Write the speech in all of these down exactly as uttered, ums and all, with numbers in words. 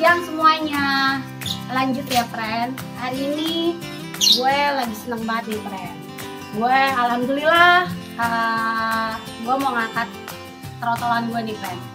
siang semuanya. Lanjut ya friend. Hari ini gue lagi seneng banget nih friend. Gue alhamdulillah uh, gue mau ngangkat trotolan gue nih friend.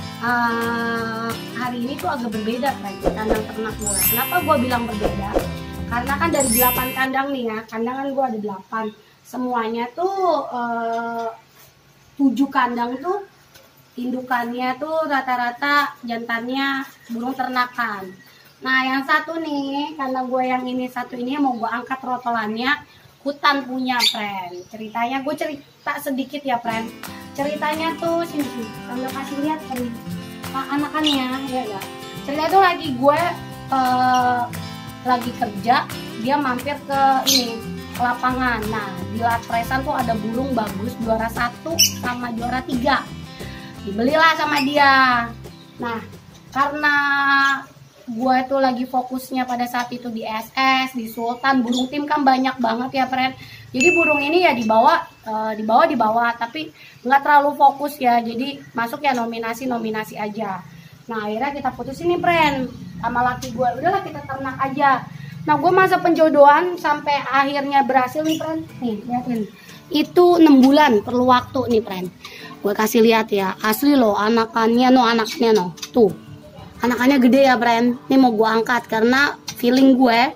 uh, Hari ini tuh agak berbeda friend, kandang ternak gue. Kenapa gue bilang berbeda? Karena kan dari delapan kandang nih ya, kandangan gue ada delapan. Semuanya tuh uh, tujuh kandang tuh indukannya tuh rata-rata jantannya burung ternakan. Nah yang satu nih, kandang gue yang ini satu ini mau gue angkat trotolannya, hutan punya friend. Ceritanya gue cerita sedikit ya friend. Ceritanya tuh sini sini, sambil kasih lihat kan anakannya ya enggak. Ceritanya tuh lagi gue uh, lagi kerja, dia mampir ke ini ke lapangan. Nah di Latpresan tuh ada burung bagus juara satu sama juara tiga. Dibelilah sama dia. Nah karena gue tuh lagi fokusnya pada saat itu di S S, di Sultan, burung tim kan banyak banget ya friend. Jadi burung ini ya dibawa, uh, dibawa dibawa, tapi nggak terlalu fokus ya. Jadi masuk ya nominasi-nominasi aja. Nah akhirnya kita putusin nih friend sama laki gue, udahlah kita ternak aja. Nah gue masa penjodohan sampai akhirnya berhasil nih friend. Nih lihatin, itu enam bulan perlu waktu nih friend. Gue kasih lihat ya, asli loh anakannya no anaknya no tuh. Anakannya gede ya friend. Ini mau gue angkat karena feeling gue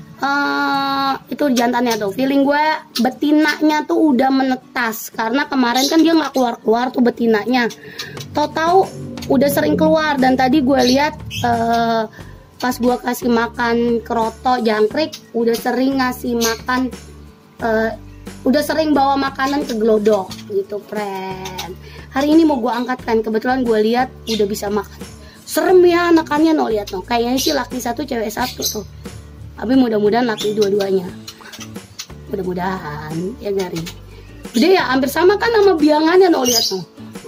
uh, itu jantannya tuh. Feeling gue betinanya tuh udah menetas. Karena kemarin kan dia nggak keluar-keluar tuh betinanya. Tahu-tahu udah sering keluar. Dan tadi gue lihat uh, pas gue kasih makan keroto jangkrik, udah sering ngasih makan, uh, udah sering bawa makanan ke glodok gitu friend. Hari ini mau gue angkatkan, kebetulan gue lihat udah bisa makan. Serem ya anakannya no, lihat no. Kayaknya sih laki satu cewek satu tuh. Tapi mudah-mudahan laki dua-duanya. Mudah-mudahan ya Gari. Udah ya hampir sama kan sama biangannya no, lihat no.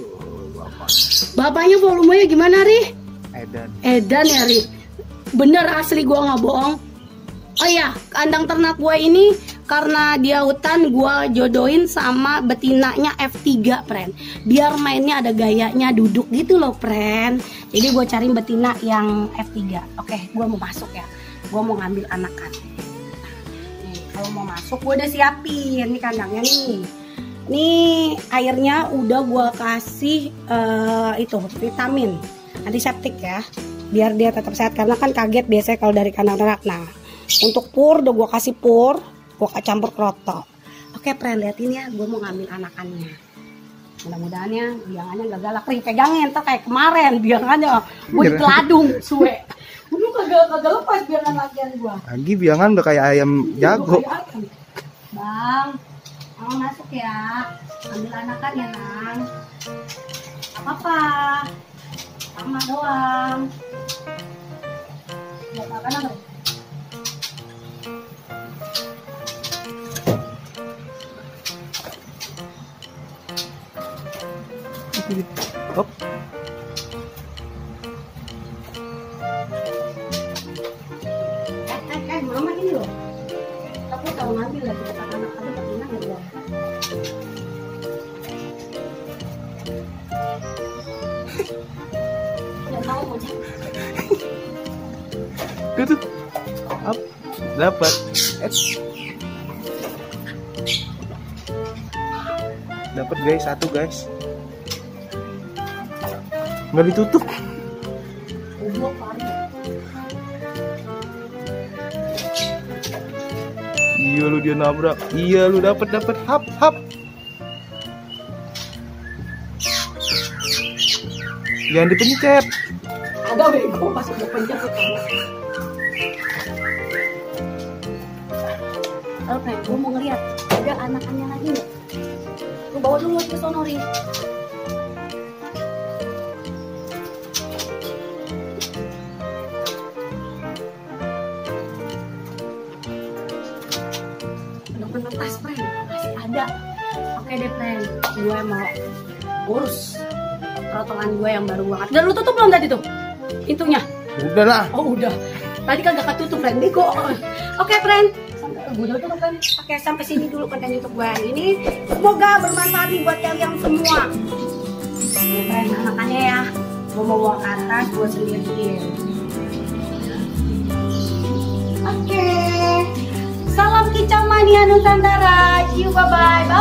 Bapaknya volumenya gimana Ri? Edan. Edan ya Ri. Bener asli gue nggak bohong. Oh ya, kandang ternak gue ini karena dia hutan, gue jodohin sama betinanya F tiga friend. Biar mainnya ada gayanya duduk gitu loh friend. Jadi gue cari betina yang F tiga. Oke, gue mau masuk ya. Gue mau ngambil anakan. Nih, kalau mau masuk gue udah siapin nih kandangnya nih. Nih airnya udah gue kasih uh, itu vitamin antiseptik ya. Biar dia tetap sehat, karena kan kaget biasanya kalau dari kandang ternak. Nah untuk pur udah gue kasih pur, gue campur kroto. Oke friend, liatin ya, gue mau ngambil anakannya. Mudah-mudahan ya biangannya gak galak. Nih pegangin, ntar kayak kemarin biangannya gue diteladung suwe. Udah kagak kagak lepas biangan lakian gue. Lagi biangan udah kayak ayam jago. Bang, mau masuk ya, ambil anakan ya Nang. Apa-apa, sama doang. Buat makan apa? Hop. Eh, eh, eh, mama ini loh. Aku tahu ngambil lagi dekat anak kamu, tapi enak ya gua. Ya tahu mau cek. Tuh tuh. Hop. Dapat. Dapat guys, satu guys. Nggak ditutup. Iya lu dia nabrak. Iya lu dapat dapat hap hap. Jangan dipencet. Ada bego pas udah pencet ke kamu. Oke, gue mau ngeliat ada anakannya lagi nggak? Gue bawa dulu ke sono Ri. Tas friend masih ada. Oke deh friend, gue mau urus trotolan gue yang baru banget. Dan lu tutup belum tadi tuh pintunya? Udah lah. Oh udah. Tadi kagak ketutup friend, bego. Oke friend, sampai gue udah tutup kan. Oke sampai sini dulu konten YouTube gue hari ini. Semoga bermanfaat nih buat kalian semua. Ini friend anakannya ya. Gue mau bawa ke atas, gue sendiriin. Mania Nusantara. See you, bye-bye.